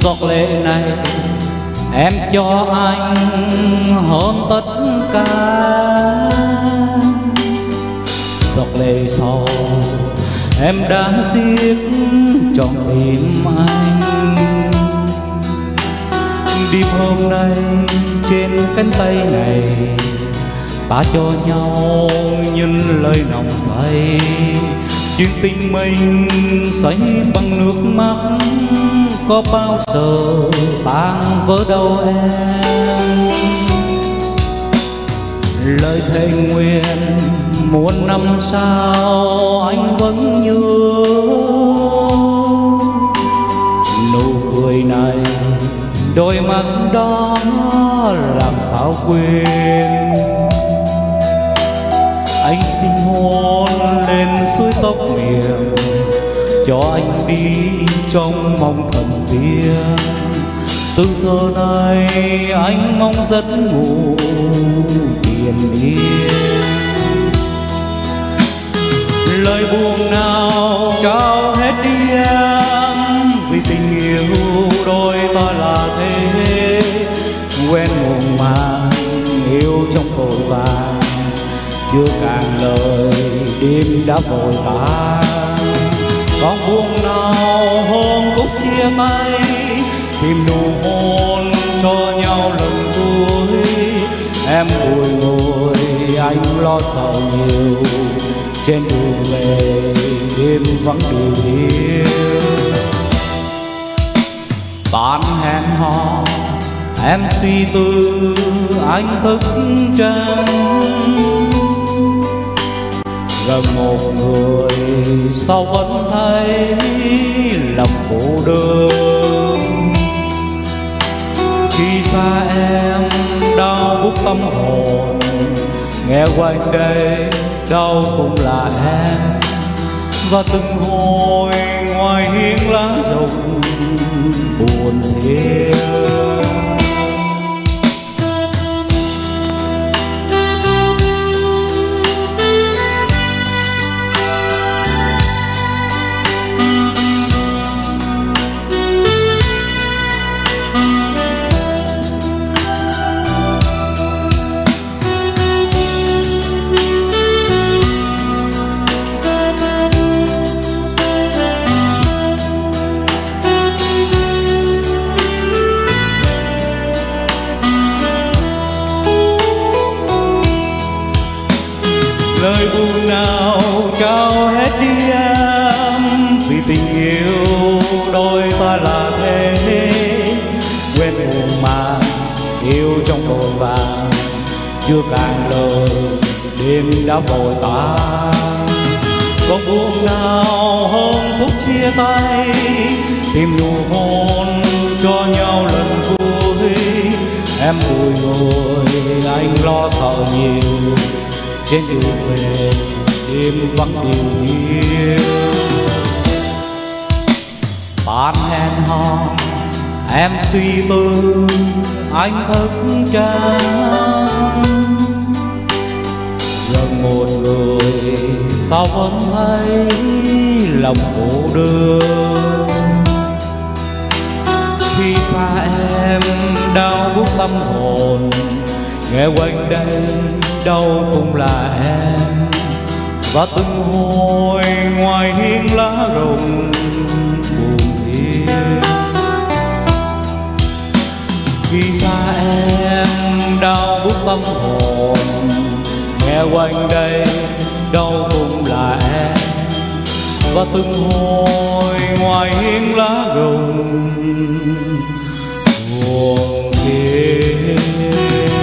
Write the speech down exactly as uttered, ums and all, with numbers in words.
Giọt lệ này em cho anh hơn tất cả. Giọt lệ sau em đã giết trọn tim anh. Đêm hôm nay trên cánh tay này ta cho nhau những lời nồng say. Chuyện tình mình say bằng nước mắt có bao giờ tan vỡ đâu em. Lời thề nguyện muôn năm sau anh vẫn nhớ. Nụ cười này đôi mắt đó làm sao quên. Anh xin hôn lên suối tóc miệng cho anh đi trong mong thần tiên. Từ giờ này anh mong giấc ngủ triền miên. Lời buồn nào trao hết đi em, vì tình yêu đôi ta là thế. Quen muộn màng yêu trong vội vàng, chưa càng lời đêm đã vội vã. Còn buồn nào hôm phút chia tay, tìm nụ hôn cho nhau lần cuối. Em bùi ngồi anh lo sợ nhiều, trên đường về đêm vắng điều hiu. Tan hẹn hò em suy tư anh thức trắng. Gần một người sao vẫn thấy lòng cô đơn. Khi xa em đau buốt tâm hồn, nghe quanh đây đâu cũng là em. Và từng hồi ngoài hiên lá rụng buồn thêm. Lời buồn nào trao hết đi em, vì tình yêu đôi ta là thế. Quên buồn mà yêu trong vội vàng, chưa càng lời đêm đã vội tan. Còn buồn nào hôm phút chia tay, tìm nụ hôn cho nhau lần cuối. Em bùi ngồi anh lo sợ nhiều, trên đường về đêm vắng điều hiu. Tan hẹn hò em suy tư anh thức trắng. Gần một người sao vẫn thấy lòng cô đơn. Khi xa em đau buốt tâm hồn, nghe quanh đây đâu cũng là em. Và từng hồi ngoài hiên lá rụng buồn thiêu. Khi xa em đau buốt tâm hồn, nghe quanh đây đâu cũng là em. Và từng hồi ngoài hiên lá rụng buồn thiêu.